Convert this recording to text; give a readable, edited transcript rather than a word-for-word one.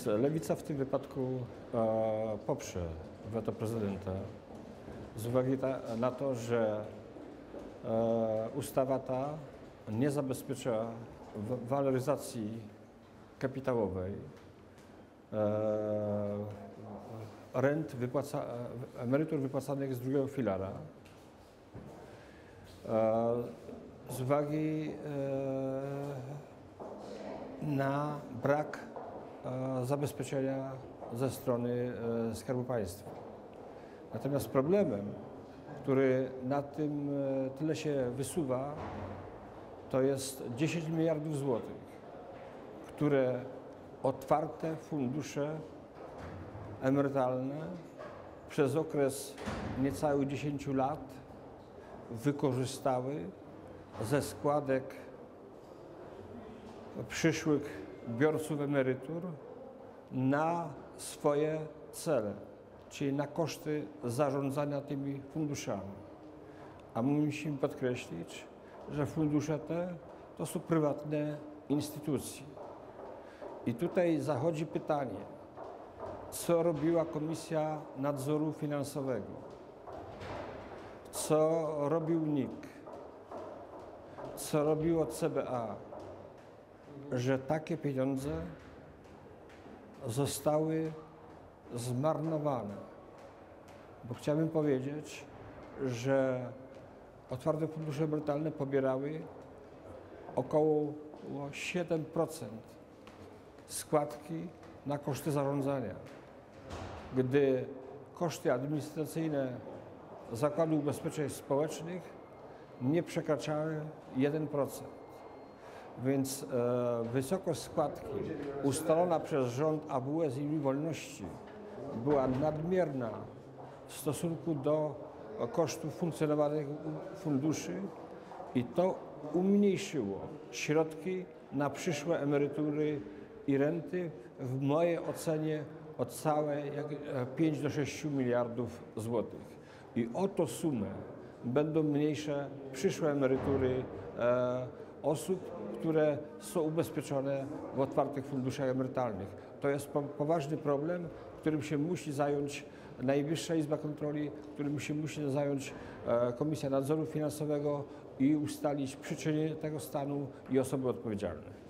Więc Lewica w tym wypadku poprze weto prezydenta z uwagi na to, że ustawa ta nie zabezpiecza waloryzacji kapitałowej emerytur wypłacanych z drugiego filara z uwagi na brak zabezpieczenia ze strony Skarbu Państwa. Natomiast problemem, który na tym tle się wysuwa, to jest 10 miliardów złotych, które otwarte fundusze emerytalne przez okres niecałych 10 lat wykorzystały ze składek przyszłych biorców emerytur na swoje cele, czyli na koszty zarządzania tymi funduszami. A my musimy podkreślić, że fundusze te to są prywatne instytucje. I tutaj zachodzi pytanie, co robiła Komisja Nadzoru Finansowego, co robił NIK, co robiło CBA, że takie pieniądze zostały zmarnowane. Bo chciałbym powiedzieć, że otwarte fundusze emerytalne pobierały około 7% składki na koszty zarządzania, gdy koszty administracyjne Zakładu Ubezpieczeń Społecznych nie przekraczały 1%. Więc wysokość składki ustalona przez rząd AWS i Wolności była nadmierna w stosunku do kosztów funkcjonowania funduszy i to umniejszyło środki na przyszłe emerytury i renty w mojej ocenie o całe 5 do 6 miliardów złotych. I o tą sumę będą mniejsze przyszłe emerytury osób, które są ubezpieczone w otwartych funduszach emerytalnych. To jest poważny problem, którym się musi zająć Najwyższa Izba Kontroli, którym się musi zająć Komisja Nadzoru Finansowego i ustalić przyczyny tego stanu i osoby odpowiedzialne.